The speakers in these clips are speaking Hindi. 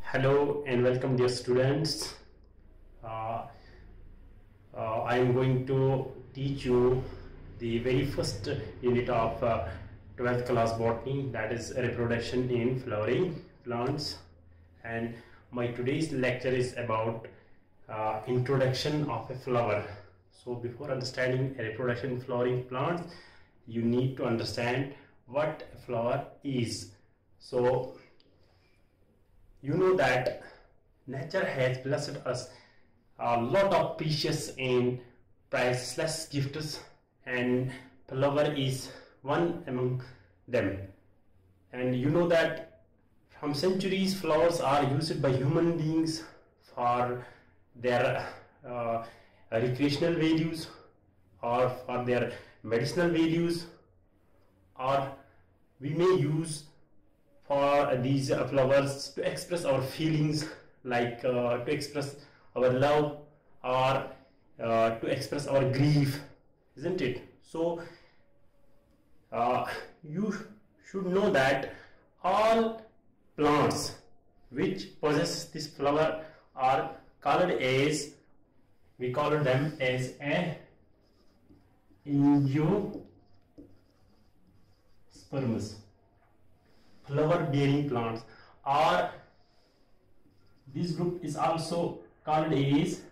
Hello and welcome, dear students. I am going to teach you the very first unit of 12th class botany, that is reproduction in flowering plants. And my today's lecture is about introduction of a flower. So before understanding reproduction in flowering plants, you need to understand what a flower is. So you know that nature has blessed us a lot of precious and priceless gifts, and flower is one among them. And you know that from centuries flowers are used by human beings for their recreational values or for their medicinal values, or we may use for these flowers to express our feelings, like to express our love or to express our grief, isn't it? So you should know that all plants which possess this flower are called as, we call them as angiosperms, flower bearing plants, or this group is also called as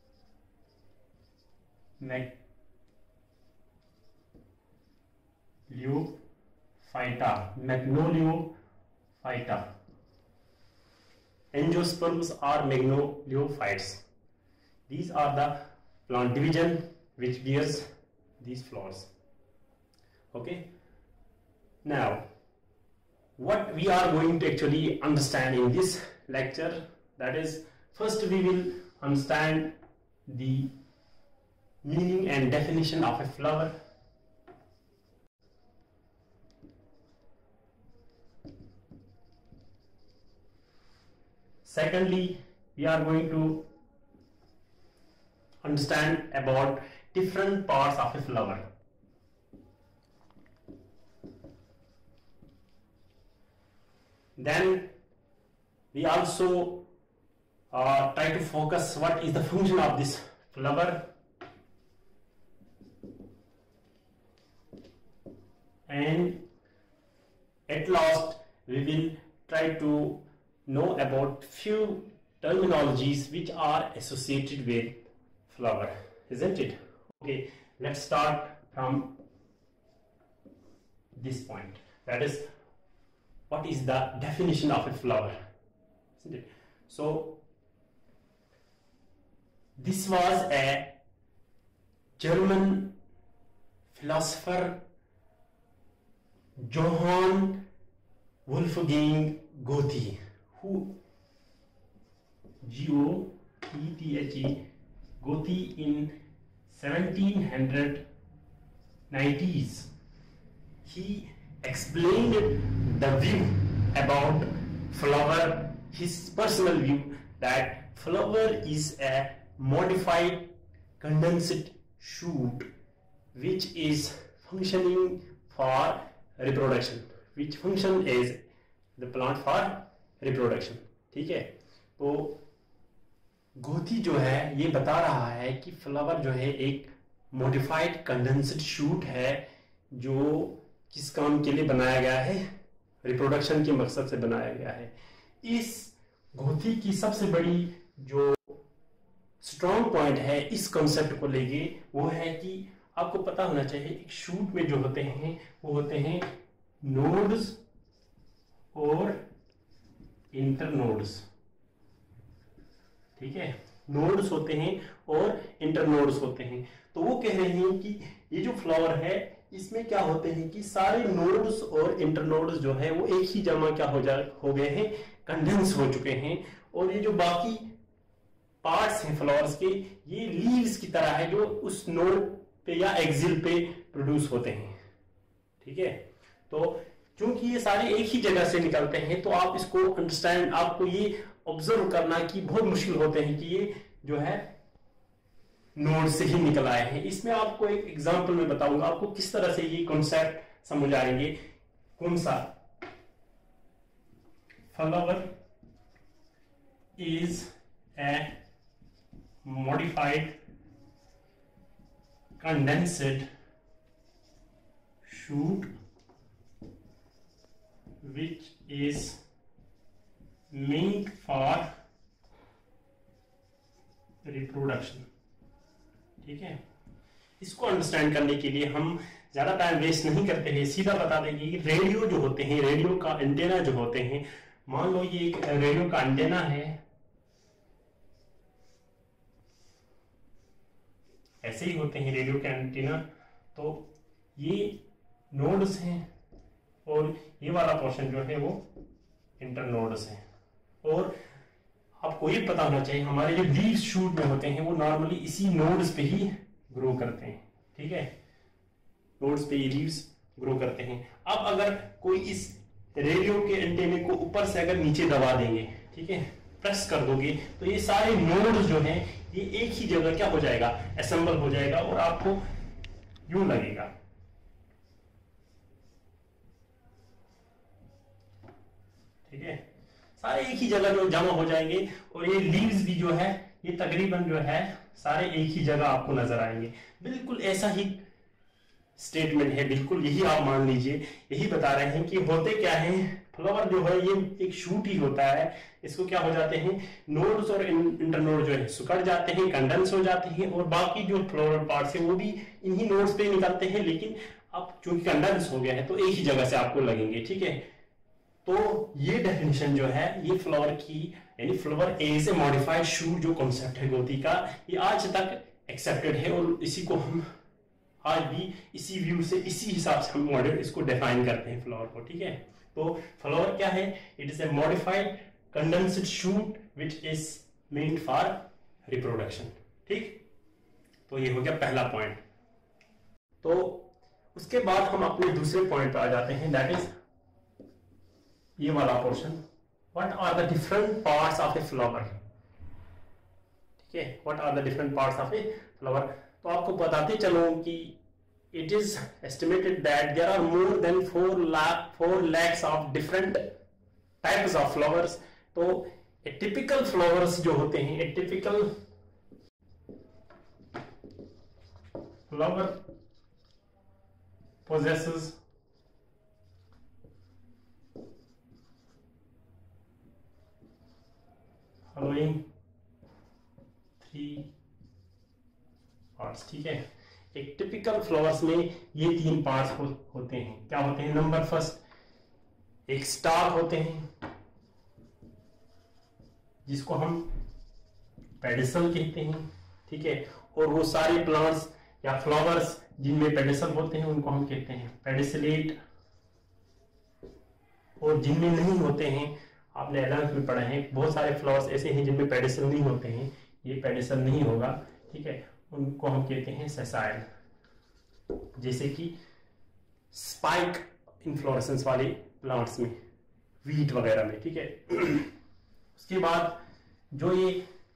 magnoliophyta. Angiosperms are magnoliophytes. These are the plant division which bears these flowers. Okay, now what we are going to actually understand in this lecture, that is, first we will understand the meaning and definition of a flower. Secondly, we are going to understand about different parts of a flower. Then we also try to focus what is the function of this flower, and at last we will try to know about few terminologies which are associated with flower, isn't it? Okay, let's start from this point, that is, what is the definition of a flower, isn't it? So this was a German philosopher, Johann Wolfgang Goethe, who Goethe, Goethe in 1790s, he explained the view about flower, his personal view, that flower is a modified condensed shoot which is functioning for reproduction, which function is the plant for reproduction. ठीक है, तो गोथी जो है ये बता रहा है कि फ्लावर जो है एक मॉडिफाइड कंडेंस्ड शूट है जो किस काम के लिए बनाया गया है, रिप्रोडक्शन के मकसद से बनाया गया है. इस गोथी की सबसे बड़ी जो स्ट्रॉन्ग पॉइंट है इस कॉन्सेप्ट को लेके वो है कि आपको पता होना चाहिए एक शूट में जो होते हैं वो होते हैं नोड्स और इंटरनोड्स. ठीक है, नोड्स होते हैं और इंटरनोड्स होते हैं. तो वो कह रहे हैं कि ये जो फ्लावर है इसमें क्या होते हैं कि सारे नोड्स और इंटरनोड्स जो है वो एक ही जमा क्या हो गए हैं, कंडेंस हो चुके हैं, और ये जो बाकी पार्ट्स हैं फ्लावर्स के ये लीव्स की तरह है जो उस नोड पे या एक्सिल पे प्रोड्यूस होते हैं. ठीक है, तो क्योंकि ये सारे एक ही जगह से निकलते हैं तो आप इसको अंडरस्टैंड, आपको ये ऑब्जर्व करना कि बहुत मुश्किल होते हैं कि ये जो है नोड से ही निकल आए हैं. इसमें आपको एक एग्जांपल में बताऊंगा आपको किस तरह से ये कॉन्सेप्ट समझ आएंगे. कौन सा flower is a modified condensed shoot which is meant for reproduction। ठीक है, इसको अंडरस्टैंड करने के लिए हम ज्यादा टाइम वेस्ट नहीं करते हैं, सीधा बता देंगे कि रेडियो जो होते हैं, रेडियो का एंटेना जो होते हैं, मान लो ये एक रेडियो का एंटेना है, ऐसे ही होते हैं रेडियो के एंटीना। तो ये नोड्स हैं और ये वाला पोर्शन जो है वो इंटरनोड्स है। और आपको ये पता होना चाहिए हमारे जो लीव्स शूट में होते हैं वो नॉर्मली इसी नोड्स पे ही ग्रो करते हैं। ठीक है, नोड्स पे ये लीव्स ग्रो करते हैं। अब अगर कोई इस रेडियो के एंटेने को ऊपर से अगर नीचे दबा देंगे, ठीक है, प्रेस कर दोगे, तो ये सारे नोड्स जो हैं ये एक ही जगह क्या हो जाएगा, असेंबल हो जाएगा और आपको यूं लगेगा। ठीक है, सारे एक ही जगह जो जमा हो जाएंगे और ये लीव्स भी जो है ये तकरीबन जो है सारे एक ही जगह आपको नजर आएंगे। बिल्कुल ऐसा ही स्टेटमेंट है, बिल्कुल यही आप मान लीजिए, यही बता रहे हैं कि होते क्या है, फ्लावर जो है ये एक शूट ही होता है, इसको क्या हो जाते हैं, नोड्स और इंटरनोड जो है सुकड़ जाते हैं, कंडेंस हो जाते हैं और बाकी जो फ्लोरल पार्ट्स है वो भी इन्हीं नोड्स पे निकलते हैं, लेकिन अब चूंकि कंडेंस हो गया है तो एक ही जगह से आपको लगेंगे। ठीक है, तो ये डेफिनेशन जो है ये फ्लावर की, यानी flower as a modified shoot जो कॉन्सेप्ट है गोती का, ये आज तक एक्सेप्टेड है और इसी को हम आज भी इसी व्यू से, इसी हिसाब से हम मॉडल इसको डिफाइन करते हैं फ्लावर को। ठीक है, तो फ्लावर क्या है, it is a modified condensed shoot which is meant for reproduction. ठीक, तो ये हो गया पहला पॉइंट। तो उसके बाद हम अपने दूसरे पॉइंट पर आ जाते हैं, दैट इज ये वाला portion, what are the different parts of a flower. ठीक है, what are the different parts of a flower. तो आपको बताते चलो कि it is estimated that there are more than 4 lakhs of different types of flowers। तो a typical flowers जो होते हैं, a typical flower possesses following 3 parts. ठीक है, एक टिपिकल फ्लावर्स में ये 3 पार्ट्स होते हैं। क्या होते हैं, नंबर फर्स्ट एक स्टाक होते हैं जिसको हम पेडिसल कहते हैं। ठीक है, और वो सारे प्लांट्स या फ्लावर्स जिनमें पेडिसल होते हैं उनको हम कहते हैं पेडिसलेट, और जिनमें नहीं होते हैं, आपने अलग में पढ़ा है, बहुत सारे फ्लावर्स ऐसे हैं जिनमें पेडिसल नहीं होते हैं, ये पेडिसल नहीं होगा। ठीक है, उनको हम कहते हैं सेसाइल, जैसे कि स्पाइक इन्फ्लोरेसेंस वाले प्लांट्स में, वीट वगैरह में। ठीक है, उसके बाद जो ये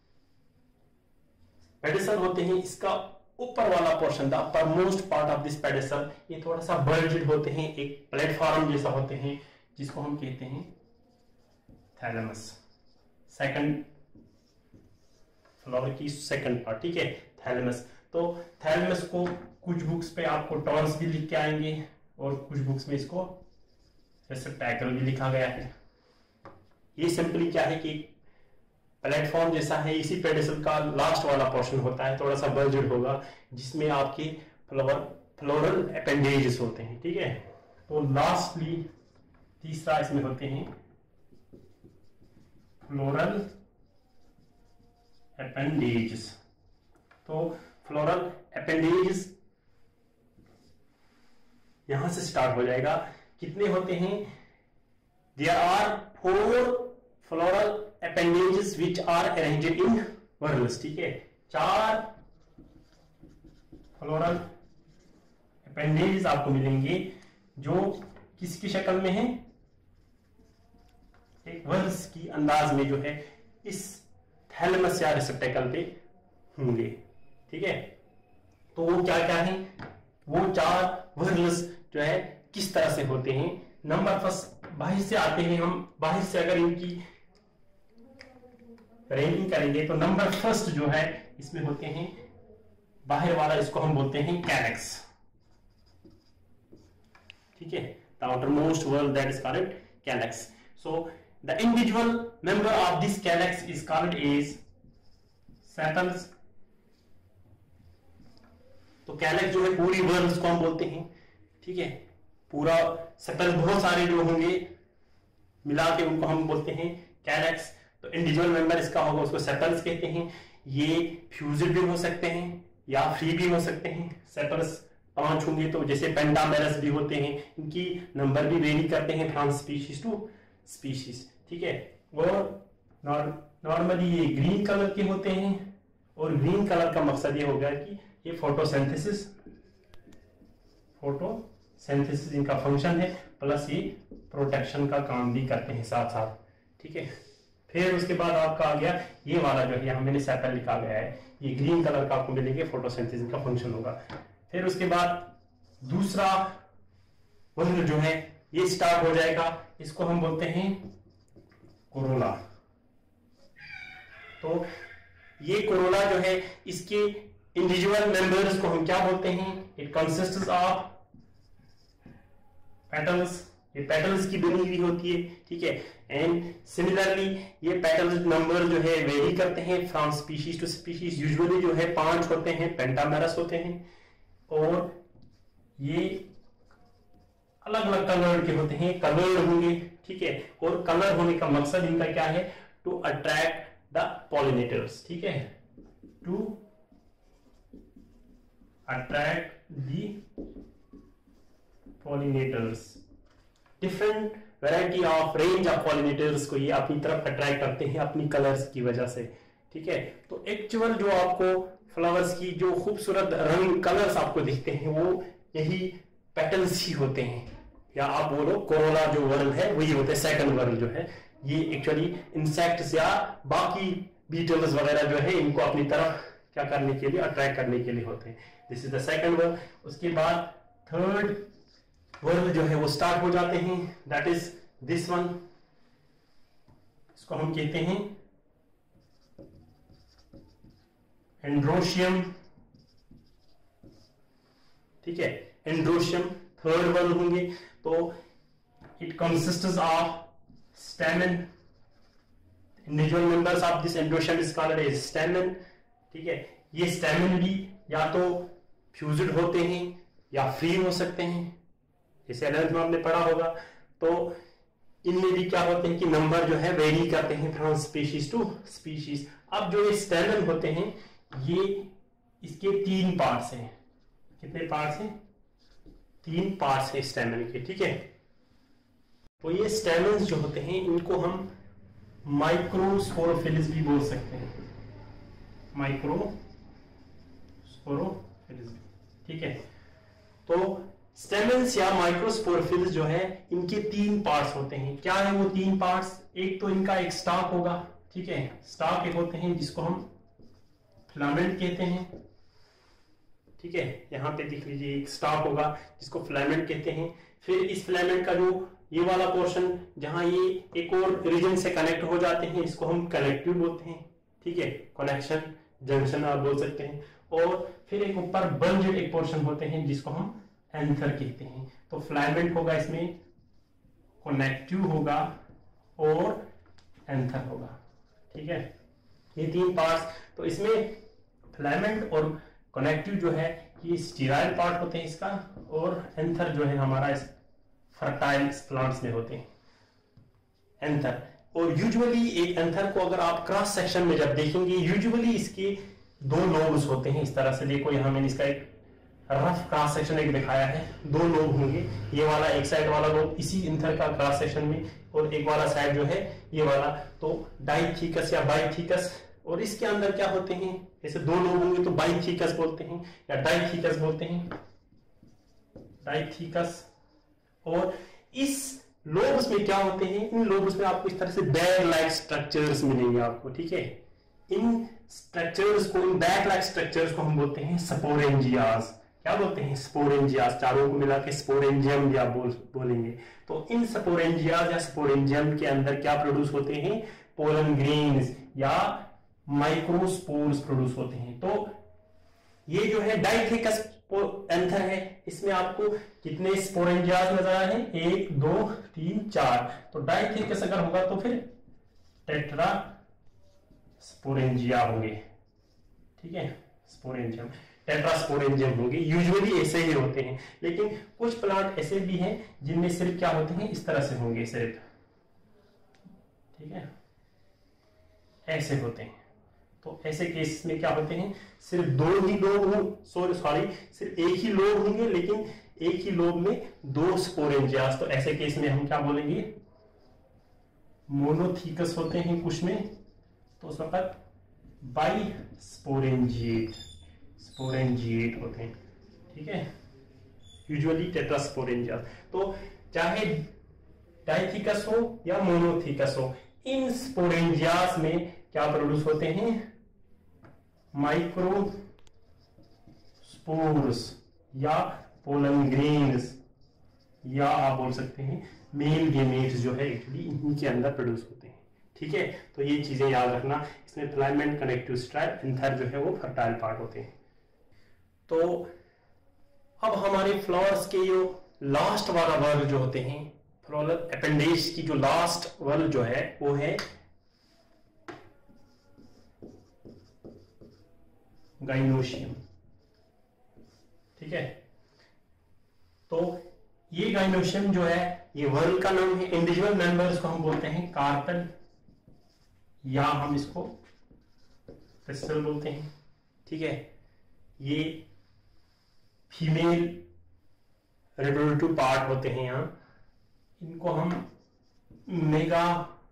पेडिसल होते हैं, इसका ऊपर वाला portion, the upper most part of this pedicel, ये थोड़ा सा बल्ज्ड होते हैं, एक प्लेटफॉर्म जैसा होते हैं, जिसको हम कहते हैं थैलेमस। सेकंड फ्लावर की सेकंड पार्ट। ठीक है, थैलेमस। तो थैलेमस को कुछ बुक्स पे आपको टॉर्स भी लिख के आएंगे और कुछ बुक्स में इसको रेसेप्टैकल भी लिखा गया है। ये सिंपली क्या है कि प्लेटफॉर्म जैसा है, इसी पेडिसल का लास्ट वाला पोर्शन होता है, थोड़ा सा बल्ज्ड होगा, जिसमें आपके फ्लोरल अपेंडेजेस होते हैं। ठीक है, तो लास्टली तीसरा इसमें होते हैं फ्लोरल अपेंडेजेस। तो फ्लोरल अपेंडेजेस यहां से स्टार्ट हो जाएगा। कितने होते हैं, there are 4 floral appendages which are arranged in whorls. ठीक है, 4 फ्लोरल अपेंडेजेस आपको मिलेंगे जो किसकी शक्ल में है, एक वर्ल्स की अंदाज में जो है इस थैलेमस या रिसेप्टेकल पे होंगे। ठीक है, तो वो क्या क्या है, वो 4 वर्ल्स जो है किस तरह से होते हैं। नंबर फर्स्ट, बाहर से आते हैं हम, बाहर से अगर इनकी रैंकिंग करेंगे तो नंबर फर्स्ट जो है इसमें होते हैं बाहर वाला, इसको हम बोलते हैं कैलेक्स, ठीक है, the outermost whorl that is called calyx. So the individual member of this calyx is called is sepals. तो कैलेक्स जो है पूरी वर्ल्ड को हम बोलते हैं, ठीक है, पूरा सेटल बहुत सारे जो होंगे मिला के उनको हम बोलते हैं कैलेक्स. तो इंडिविजुअल मेंबर इसका होगा उसको सेटल्स कहते हैं. ये फ्यूज्ड भी हो सकते हैं या फ्री भी हो सकते हैं. सेटल्स 5 होंगे तो जैसे पेंटामेरस भी होते हैं, इनकी नंबर भी वेरी करते हैं फ्रॉम स्पीशीज टू स्पीशीज, ठीक है. और नॉर्मली ये ग्रीन कलर के होते हैं और ग्रीन कलर का मकसद ये होगा कि ये फोटोसिंथेसिस इनका फंक्शन है, प्लस ये प्रोटेक्शन का काम भी करते हैं साथ साथ, ठीक है. फिर उसके बाद आपका आ गया ये वाला जो है यहाँ मैंने सेटल लिखा गया है, ये ग्रीन कलर का आपको मिलेंगे, फोटोसिंथेसिस का फंक्शन होगा. फिर उसके बाद दूसरा वर्ग जो है ये स्टार्ट हो जाएगा, इसको हम बोलते हैं कोरोला. तो ये कोरोला जो है इसके इंडिविजुअल मेंबर्स को हम क्या बोलते हैं, इट कंसिस्ट्स ऑफ पेटल्स. ये पेटल्स की बनी हुई होती है, ठीक है. एंड सिमिलरली ये पेटल्स नंबर जो है वेरी करते हैं from species to species. Usually जो है 5 होते हैं, पेंटामेरस होते हैं, और ये अलग अलग कलर के होते हैं, कलर्ड होंगे, ठीक है. और कलर होने का मकसद इनका क्या है, टू अट्रैक्ट द पॉलिनेटर्स, ठीक है, to attract the pollinators. Different variety of range of pollinators को ये अपनी तरफ अट्रैक्ट करते हैं अपनी कलर्स की वजह से, ठीक है. तो एक्चुअल जो आपको फ्लावर्स की जो खूबसूरत रंग कलर्स आपको दिखते हैं वो यही पेटल्स ही होते हैं, या आप बोलो कोरोला जो वर्ल्ड है वही होते हैं. सेकंड वर्ल्ड जो है ये एक्चुअली इंसेक्ट्स या बाकी बीटल्स वगैरह जो है इनको अपनी तरफ क्या करने के लिए, अट्रैक्ट करने के लिए होते हैं. This is the second whorl. उसके बाद थर्ड वर्ल्ड जो है वो स्टार्ट हो जाते हैं, दैट इज दिस वन. इसको हम कहते हैं एंड्रोशियम, ठीक है. एंड्रोशियम थर्ड वर्ल्ड होंगे. तो it consists of stamen. Individual members of this androecium is called as stamen, ठीक है. ये स्टेमन भी या तो फ्यूज्ड होते हैं या फ्री हो सकते हैं, जैसे 11th में आपने पढ़ा होगा. तो इनमें भी क्या होते हैं कि नंबर जो है वेरी करते हैं फ्रॉम स्पीशीज टू स्पीशीज. अब जो ये स्टेमन होते हैं ये इसके 3 पार्ट्स हैं. कितने पार्ट्स हैं, 3 पार्ट्स हैं स्टेमन के, ठीक है. तो ये स्टेमन्स जो होते हैं इनको हम माइक्रोस्पोरोफिल्स भी बोल सकते हैं, माइक्रोस्पोरोफिल्स, ठीक है. तो स्टेमन्स या माइक्रोस्पोरोफिल्स जो है इनके 3 पार्ट्स होते हैं. क्या है वो 3 पार्ट्स, एक तो इनका एक स्टॉक होगा, ठीक है. स्टॉक एक होते हैं जिसको हम फिलामेंट कहते हैं, ठीक है. यहाँ पे देख लीजिए एक स्टॉक होगा जिसको फिलामेंट कहते हैं. फिर इस फिलामेंट का जो ये वाला पोर्शन जहां ये एक और रीजन से कनेक्ट हो जाते हैं इसको हम कनेक्टिव बोलते हैं, ठीक है. कनेक्शन जंक्शन आप बोल सकते हैं. और फिर एक ऊपर बंज्ड एक पोर्शन होते हैं जिसको हम एंथर कहते हैं. तो फिलामेंट होगा, इसमें कनेक्टिव होगा और एंथर होगा, ठीक है. ये 3 पार्ट्स. तो इसमें फिलामेंट और कनेक्टिव जो है ये स्टीराइल पार्ट होते हैं इसका, और एंथर जो है हमारा इस फर्टाइल प्लांट्स में होते हैं, एंथर. और यूजुअली एक एंथर को अगर आप क्रॉस सेक्शन में जब देखेंगे यूजुअली इसके 2 लोब्स होते हैं. इस तरह से देखो, यहाँ मैंने इसका एक रफ क्रॉस सेक्शन एक दिखाया है. 2 लोब होंगे, ये वाला एक साइड वाला लोब इसी एंथर का क्रॉस सेक्शन में, और एक वाला साइड जो है ये वाला. तो डाइथीकस या बाइथीकस. और इसके अंदर क्या होते हैं, जैसे 2 लोब होंगे तो बाइथीकस बोलते हैं या डाइथीकस बोलते हैं, डाइथीकस. और इस लोब्स में क्या होते हैं, इन लोब्स में आपको इस तरह से बैग लाइक स्ट्रक्चर्स मिलेंगे आपको, ठीक है. इन स्ट्रक्चर्स को, इन बैग लाइक स्ट्रक्चर्स को हम बोलते हैं स्पोरेंजियाज. क्या बोलते हैं, स्पोरेंजियाज. चारों को मिला के स्पोरेंजियम भी आप बोलेंगे. तो इन स्पोरेंजियाज या स्पोरेंजियम के अंदर क्या प्रोड्यूस होते हैं, पोलन ग्रेन्स या माइक्रोस्पोर्स प्रोड्यूस होते हैं। तो ये जो है डाइथेकस एंथर है, इसमें आपको कितने स्पोरेंजियास नजर आए हैं, 1 2 3 4। तो डाइथेकस अगर होगा तो फिर टेट्रा स्पोरेंजिया होंगे, ठीक है, स्पोरेंजियम टेट्रास्पोरेंजियम होंगे। यूजुअली ऐसे ही होते हैं, लेकिन कुछ प्लांट ऐसे भी हैं जिनमें सिर्फ क्या होते हैं, इस तरह से होंगे सिर्फ, ठीक है, ऐसे होते हैं। तो ऐसे केस में क्या होते हैं, सिर्फ दो ही लोब सॉरी सिर्फ एक ही लोब होंगे, लेकिन एक ही लोब में 2 स्पोरेंजियास। तो ऐसे केस में हम क्या बोलेंगे, मोनोथीकस होते हैं कुछ में, तो उस वक्त बाई स्पोरेंजिएट होते हैं, ठीक है, यूजुअली टेट्रास्पोरेंजिया। तो चाहे डाइथीकस हो या मोनोथीकस हो, इन स्पोरेंजियास में क्या प्रोड्यूस होते हैं, माइक्रोस्पोर्स या पोलन ग्रेन्स, या आप बोल सकते हैं मेल गेमेट्स जो है एक्चुअली इनके अंदर प्रोड्यूस होते हैं, ठीक है। तो ये चीजें याद रखना। इसमें फिलामेंट, कनेक्टिव स्ट्रैप, एंथर जो है वो फर्टाइल पार्ट होते हैं। तो अब हमारे फ्लावर्स के जो लास्ट वाला वर्ग जो होते हैं, फ्लोरल अपेंडेज की जो लास्ट वर्ग जो है वो है गाइनोशियम, ठीक है। तो ये गाइनोशियम जो है, ये वर्ग का नाम है। इंडिविजुअल मेंबर्स को हम बोलते हैं कार्पेल, या हम इसको पिस्टल बोलते हैं, ठीक है। ये फीमेल रिप्रोडक्टिव पार्ट होते हैं यहाँ, इनको हम मेगा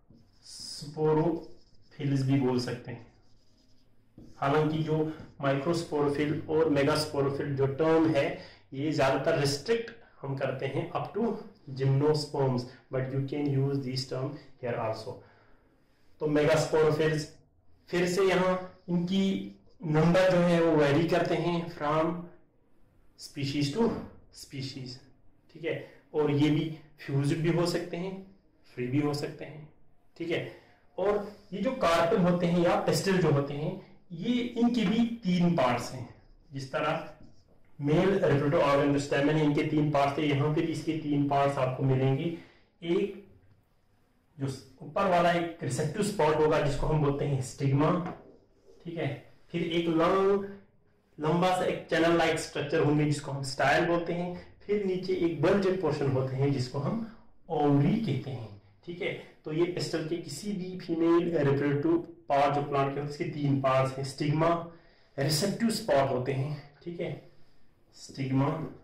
स्पोरोफिल्स भी बोल सकते हैं। हालांकि जो माइक्रोस्पोरोफिल और मेगास्पोरोफिल जो टर्म है, ये ज्यादातर रिस्ट्रिक्ट हम करते हैं up to gymnosperms, but you can use this term here also. तो मेगास्पोरोफिल्स, फिर से यहाँ इनकी नंबर जो है वो वेरी करते हैं फ्रॉम स्पीशीज टू स्पीशीज, ठीक है। और ये भी फ्यूज्ड भी हो सकते हैं, फ्री भी हो सकते हैं, ठीक है। और ये जो कार्पेल होते हैं या पेस्टिल जो होते हैं, ये इनके भी 3 पार्ट्स हैं। जिस तरह मेल रिप्रोडक्टिव ऑर्गन जो स्टेमन है, इनके 3 पार्ट्स थे, यहाँ पे भी इसके 3 पार्ट्स आपको मिलेंगे। एक जो ऊपर वाला एक रिसेप्टिव स्पॉट होगा जिसको हम बोलते हैं स्टिग्मा, ठीक है। फिर एक लंबा सा एक चैनल लाइक स्ट्रक्चर होंगे जिसको हम स्टाइल बोलते हैं। फिर नीचे एक बल्जेड पोर्शन होते हैं जिसको हम ओवरी कहते हैं, ठीक है। तो ये पेस्टल के किसी भी फीमेल रिप्रोडक्टिव पार्ट जो प्लांट के होते हैं, इसके 3 पार्ट्स हैं। स्टिग्मा, रिसेप्टिव स्पॉट होते हैं, ठीक है। स्टिग्मा,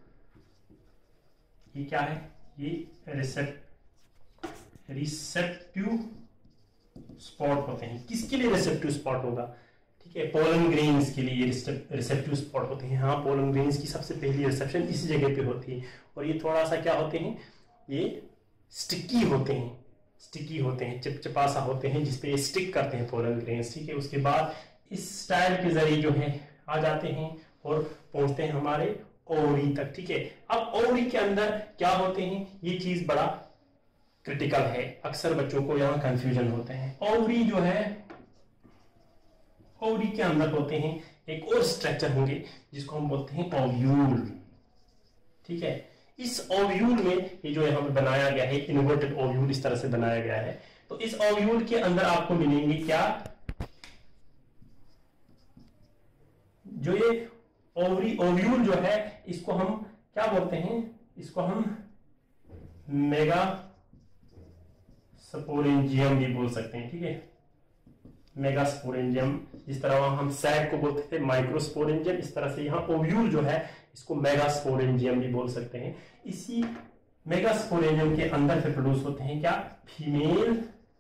ये क्या है, ये रिसेप्टिव स्पॉट होते हैं। किसके लिए रिसेप्टिव स्पॉट होगा, ठीक है, पोलन ग्रेन्स के लिए रिसेप्टिव स्पॉट होते हैं। हाँ, पोलन ग्रेन्स की सबसे पहली रिसेप्शन इस जगह पे होती है। और ये थोड़ा सा क्या होते हैं, ये स्टिकी होते हैं, चिपचिपा सा होते हैं, जिसपे ये स्टिक करते हैं पोलन ग्रेन्स, ठीक है। उसके बाद इस स्टाइल के जरिए जो है आ जाते हैं और पहुंचते हैं हमारे ओवरी तक, ठीक है। अब ओवरी के अंदर क्या होते हैं, ये चीज बड़ा क्रिटिकल है, अक्सर बच्चों को यहाँ कंफ्यूजन होते हैं। ओवरी जो है, ओवरी के अंदर होते हैं एक और स्ट्रक्चर होंगे जिसको हम बोलते हैं ओव्यूल, ठीक है। इस ओव्यूल में ये जो यहाँ पे बनाया गया है, इन्वर्टेड ओव्यूल इस तरह से बनाया गया है। तो इस ओव्यूल के अंदर आपको मिलेंगे क्या, जो ये ओव्यूल जो है, इसको हम क्या बोलते हैं, इसको हम मेगा स्पोरेंजियम भी बोल सकते हैं, ठीक है। मेगास्पोरेंजियम, जिस तरह वहां हम सैक को बोलते थे माइक्रोस्पोरेंजियम, इस तरह से यहाँ ओव्यूल जो है इसको मेगास्पोरेंजियम भी बोल सकते हैं। इसी मेगास्पोरेंजियम के अंदर से प्रोड्यूस होते हैं क्या, फीमेल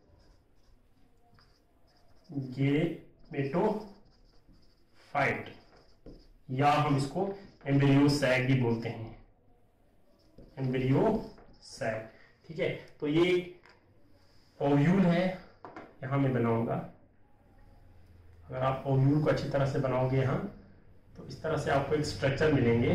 गेमेटोफाइट, या हम इसको एम्ब्रियो सैक भी बोलते हैं, एम्ब्रियो सैक, ठीक है। तो ये ओव्यूल है, यहां मैं बनाऊंगा। अगर आप ओव्यूल को अच्छी तरह से बनाओगे यहाँ, तो इस तरह से आपको एक स्ट्रक्चर मिलेंगे।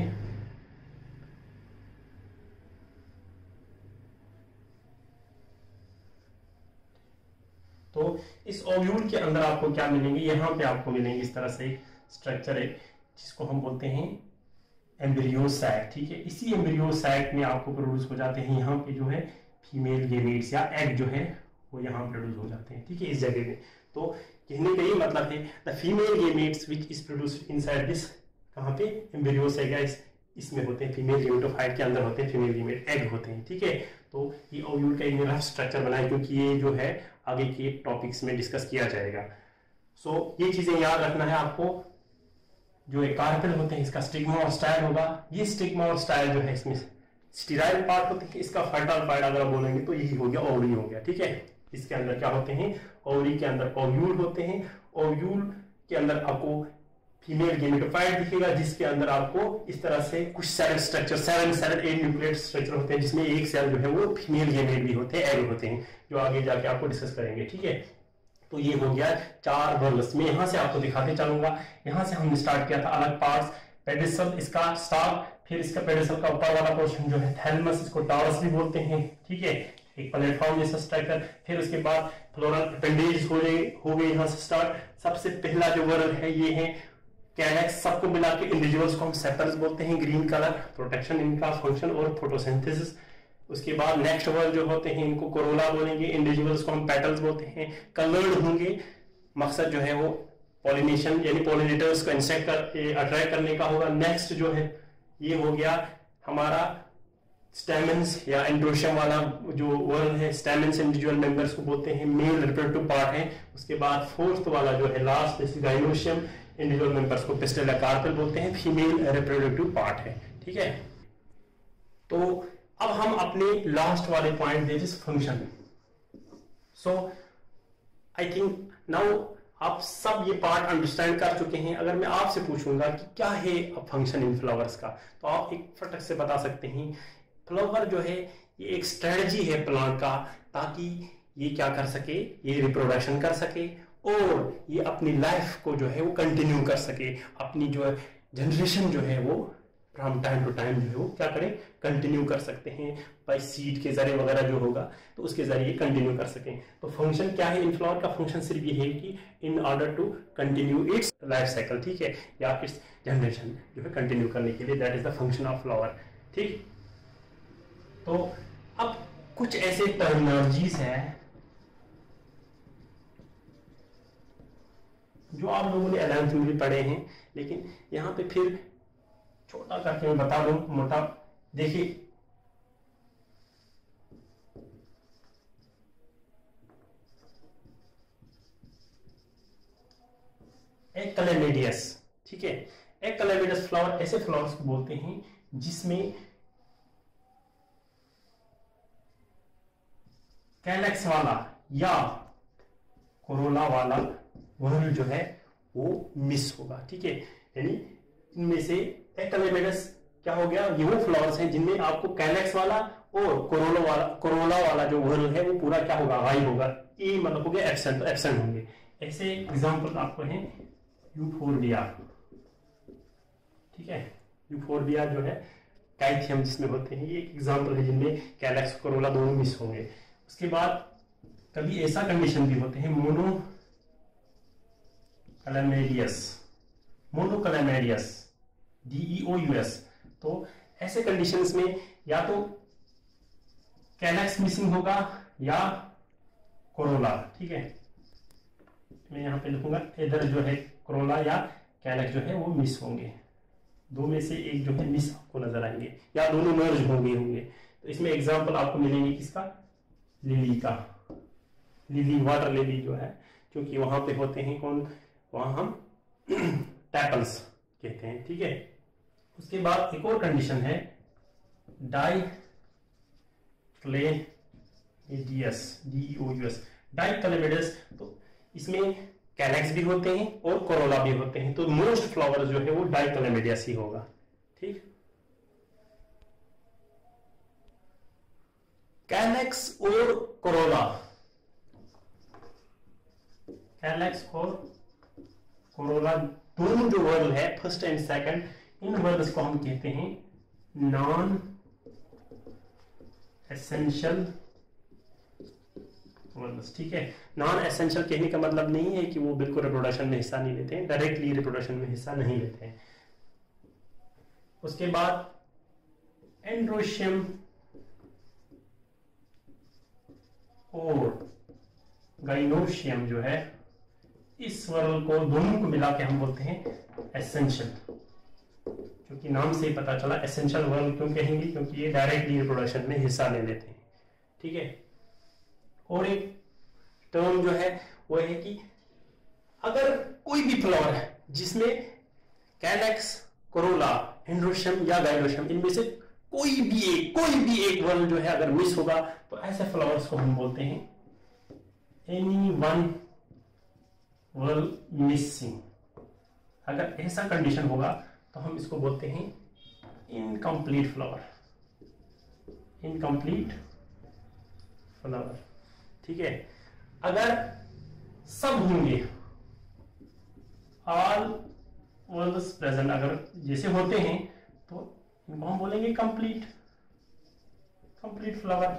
तो इस ओव्यूल के अंदर आपको क्या मिलेंगे, यहाँ पे आपको मिलेंगे इस तरह से स्ट्रक्चर है जिसको हम बोलते हैं एम्ब्रियो सैक, ठीक है। इसी एम्ब्रियो सैक में आपको प्रोड्यूस हो जाते हैं यहाँ पे जो है फीमेल गेमेट्स या एग जो है वो यहाँ प्रोड्यूस हो जाते हैं, ठीक है, इस जगह में। तो कहने का ये मतलब है the female gametes which is produced inside this, कहाँ पे, एम्ब्रियो सैक इसमें होते हैं, फीमेल गेमेटोफाइट के अंदर होते हैं फीमेल गेमेट, एग होते हैं, ठीक है। तो ये ओव्यूल का एक रफ स्ट्रक्चर बनाए क्योंकि ये जो है आगे के टॉपिक्स में डिस्कस किया जाएगा। सो ये चीजें याद रखना है आपको। जो एक कार्पेल होते हैं इसका स्टिग्मा और स्टाइल होगा, ये स्टिग्मा और स्टाइल जो है इसमें स्टेराइल पार्ट होते हैं, इसका फर्टाइल पार्ट अगर बोलेंगे तो यही हो गया ओवरी हो गया, ठीक है। इसके अंदर क्या होते हैं, ओवरी के अंदर ओव्यूल होते हैं, ओव्यूल के अंदर आपको फीमेल गेमेटोफाइट दिखेगा जिसके अंदर आपको इस तरह से कुछ सेल स्ट्रक्चर 8 न्यूक्लियेट स्ट्रक्चर होते हैं जिसमें एक सेल जो है वो फीमेल गेमेट भी होते हैं, एग होते हैं, जो आगे जाके आपको डिस्कस करेंगे, ठीक है। तो ये हो गया 4 वर्ल्स में, यहां से आपको दिखाते चलूंगा। यहां से हमने स्टार्ट किया था अलग पार्ट्स, पेडिसल इसका स्टार्ट, फिर इसका पेडिसल का ऊपर वाला पोर्शन जो है थैलमस, इसको टारस भी बोलते हैं, ठीक है, एक प्लेटफॉर्म जैसा स्ट्रक्चर। फिर उसके बाद फ्लोरल अपेंडेज हो गए यहाँ से स्टार्ट। सबसे पहला जो वर्ल है ये है कैलेक्स, सबको मिला के इंडिविजुअल्स को हम सेपल्स बोलते हैं, ग्रीन कलर, प्रोटेक्शन इनका फंक्शन और फोटोसिंथेसिस। उसके बाद नेक्स्ट वर्ड जो होते हैं इनको कोरोला बोलेंगे, इंडिविजुअल्स को हम पेटल्स बोलते हैं, कलर्ड होंगे, मकसद जो है वो पॉलिनेशन यानी पॉलिनेटर्स को इंसेक्ट अट्रैक्ट करने का होगा। नेक्स्ट जो है ये हो गया हमारा स्टेमेंस या एंड्रोशियम वाला जो वर्ड है, स्टेमेंस इंडिविजुअल मेंबर्स को बोलते हैं, मेल रिप्रोडक्टिव पार्ट है। उसके बाद फोर्थ वाला जो है लास्ट गाइनोशियम इंडिविजुअल मेंबर्स को पिस्टल या कार्पेल बोलते हैं, फीमेल रिप्रोडक्टिव पार्ट है, ठीक है। तो अब हम अपने लास्ट वाले पॉइंट दे this function. So I think now आप सब ये पार्ट अंडरस्टैंड कर चुके हैं। अगर मैं आपसे पूछूंगा कि क्या है फंक्शन इन फ्लावर्स का, तो आप एक फटक से बता सकते हैं फ्लावर जो है ये एक स्ट्रेटजी है प्लांट का, ताकि ये क्या कर सके, ये रिप्रोडक्शन कर सके और ये अपनी लाइफ को जो है वो कंटिन्यू कर सके, अपनी जो जनरेशन जो है वो फ्रॉम टाइम टू टाइम जो है वो क्या करें, कंटिन्यू कर सकते हैं बाय सीड के जरिए वगैरह जो होगा तो उसके जरिए कंटिन्यू कर सकें। तो फंक्शन क्या है इन फ्लावर का, फंक्शन सिर्फ ये है कि in order to continue its life cycle, ठीक है, या इट्स जनरेशन जो है कंटिन्यू करने के लिए, that is the function of flower, ठीक। तो अब कुछ ऐसे टर्मिनोलॉजीज हैं जो आप लोगों ने 11th में भी पढ़े हैं, लेकिन यहाँ पे फिर छोटा करके मैं बता दूं मोटा। देखिए एक कैलेमेडियस, ठीक है, एक कैलेमेडियस फ्लावर ऐसे फ्लावर्स को बोलते हैं जिसमें कैलेक्स वाला या कोरोला वाला वर्ल जो है वो मिस होगा, ठीक है। यानी इनमें से एक कैलेमेडियस क्या हो गया, ये वो फ्लावर्स हैं जिनमें आपको कैलेक्स वाला और कोरोला वाला जो वर्ल है वो पूरा क्या होगा, गायब होगा, ये मतलब हो गया एब्सेंट होंगे। ऐसे एग्जांपल आपको हैं यूफोर्बिया, ठीक है, यूफोर्बिया जो है कैथियम जिसमें होते हैं, ये एक एग्जांपल है जिनमें कैलेक्स कोरोला दोनों मिस होंगे। उसके बाद कभी ऐसा कंडीशन भी होते हैं मोनोकैलेमेडियस DEOUS। तो ऐसे कंडीशंस में या तो कैलेक्स मिसिंग होगा या कोरोला, ठीक है, मैं यहां पे लिखूंगा इधर जो है कोरोला या कैलेक्स जो है वो मिस होंगे, दो में से एक जो है मिस आपको नजर आएंगे या दोनों मर्ज होंगे। तो इसमें एग्जांपल आपको मिलेंगे किसका, लिली का, लिली वाटर लिली जो है, क्योंकि वहां पे होते हैं कौन, वहां हम टैपल्स कहते हैं, ठीक है। उसके बाद एक और कंडीशन है डाइक्लेमेडियस DEOUS, डाइक्लेमेडियस। तो इसमें कैलेक्स भी होते हैं और कोरोला भी होते हैं, तो मोस्ट फ्लावर जो है वो डाइक्लेमेडियस ही होगा, ठीक। कैलेक्स और कोरोला, कैलेक्स और कोरोला दोनों जो वर्ड है first and second, in whorls को हम कहते हैं नॉन एसेंशियल वर्ल्स, ठीक है। नॉन एसेंशियल कहने का मतलब नहीं है कि वो बिल्कुल रिप्रोडक्शन में हिस्सा नहीं लेते हैं, डायरेक्टली रिप्रोडक्शन में हिस्सा नहीं लेते हैं। उसके बाद एंड्रोशियम और गाइनोशियम जो है, इस वर्ल को दोनों को मिला के हम बोलते हैं एसेंशियल, क्योंकि नाम से ही पता चला एसेंशियल वर्ल क्यों कहेंगे, क्योंकि ये डायरेक्टली रिप्रोडक्शन में हिस्सा ले लेते हैं, ठीक है। और एक टर्म जो है वो है कि अगर कोई भी फ्लावर है जिसमें कैलेक्स, कोरोला, एंड्रोशियम या गाइनोशियम, इनमें से कोई भी एक वर्ल जो है अगर मिस होगा तो ऐसे फ्लावर्स को हम बोलते हैं एनी वन वर्ल मिसिंग। अगर ऐसा कंडीशन होगा तो हम इसको बोलते हैं इनकम्प्लीट फ्लावर, इनकम्प्लीट फ्लावर, ठीक है। अगर सब होंगे, ऑल वर्ल्स प्रेजेंट, अगर जैसे होते हैं तो इनको हम बोलेंगे कंप्लीट फ्लावर,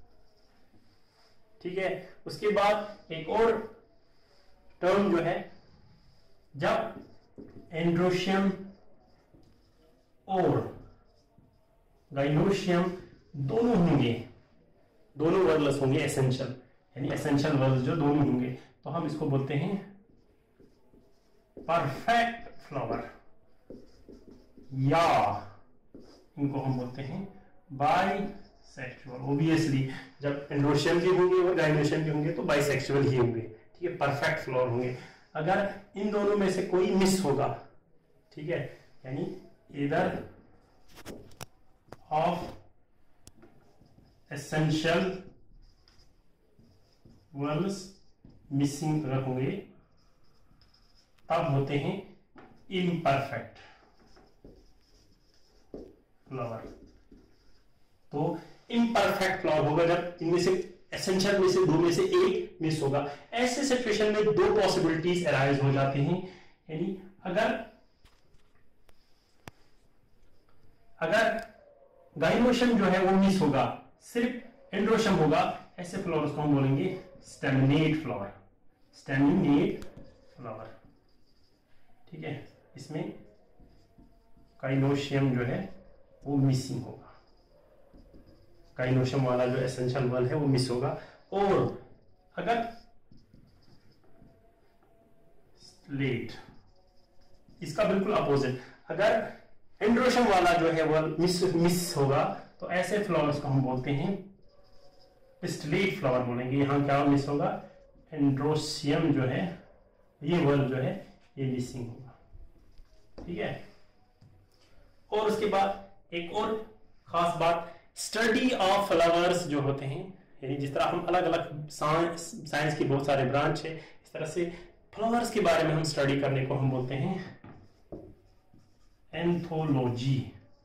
ठीक है। उसके बाद एक और टर्म जो है, जब एंड्रोशियम और गाइनोशियम दोनों होंगे, दोनों वर्ल्स होंगे एसेंशियल, यानी एसेंशियल वर्ल्स जो दोनों होंगे, तो हम इसको बोलते हैं परफेक्ट फ्लावर, या इनको हम बोलते हैं बाइसेक्सुअल। ओबियसली जब एंड्रोशियम के होंगे और गाइनोशियम के होंगे तो बाइसेक्सुअल ही होंगे, ठीक है, परफेक्ट फ्लावर होंगे। अगर इन दोनों में से कोई मिस होगा, ठीक है, यानी इधर ऑफ एसेंशियल वर्ल्स मिसिंग अगर होंगे तब होते हैं इम्परफेक्ट फ्लावर। तो इम्परफेक्ट फ्लावर होगा जब इनमें से एसेंशियल में से दो में से एक मिस होगा। ऐसे सिचुएशन में दो पॉसिबिलिटीज अराइज हो जाते हैं, यानी अगर गाइनोशियम जो है वो मिस होगा, सिर्फ एंड्रोशियम होगा, ऐसे फ्लावर्स को हम बोलेंगे स्टेमिनेट फ्लावर, स्टेमिनेट फ्लावर, ठीक है। इसमें गाइनोशियम जो है वो मिसिंग होगा, गाइनोशियम वाला जो एसेंशियल वर्ल है वो मिस होगा। और अगर स्लेट, इसका बिल्कुल अपोजिट, अगर एंड्रोशियम वाला जो है वो मिस होगा तो ऐसे फ्लावर्स को हम बोलते हैं स्लेट फ्लावर बोलेंगे। यहां क्या मिस होगा, एंड्रोशियम जो है ये वर्ल जो है ये मिसिंग होगा, ठीक है। और उसके बाद एक और खास बात, स्टडी ऑफ फ्लावर्स जो होते हैं, यानी जिस तरह हम अलग अलग साइंस की बहुत सारे ब्रांच है, इस तरह से फ्लावर्स के बारे में हम स्टडी करने को हम बोलते हैं एंथोलॉजी,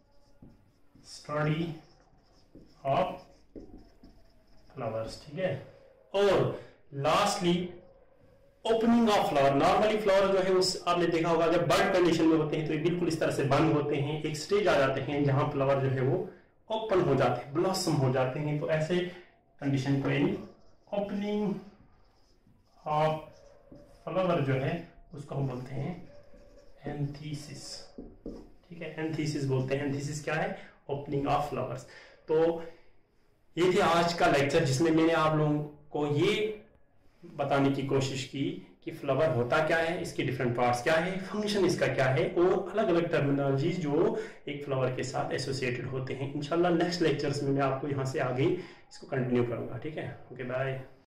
स्टडी ऑफ फ्लावर्स, ठीक है। और lastly opening of flower. Normally flower जो है उस आपने देखा होगा जब बर्ड कंडीशन में होते हैं तो ये बिल्कुल इस तरह से बंद होते हैं, एक स्टेज आ जाते हैं जहां फ्लावर जो है वो ओपन हो जाते हैं, ब्लॉसम हो जाते हैं। तो ऐसे कंडीशन को यानी ओपनिंग ऑफ फ्लावर जो है उसको हम बोलते हैं एंथीसिस, ठीक है, एंथीसिस बोलते हैं। एंथीसिस क्या है, ओपनिंग ऑफ फ्लावर्स। तो ये थे आज का लेक्चर जिसमें मैंने आप लोगों को ये बताने की कोशिश की कि फ्लावर होता क्या है, इसके डिफरेंट पार्ट्स क्या है, फंक्शन इसका क्या है, और अलग अलग टर्मिनोलॉजी जो एक फ्लावर के साथ एसोसिएटेड होते हैं। इंशाल्लाह नेक्स्ट लेक्चर्स में मैं आपको यहाँ से आगे इसको कंटिन्यू करूंगा, ठीक है। Okay, bye.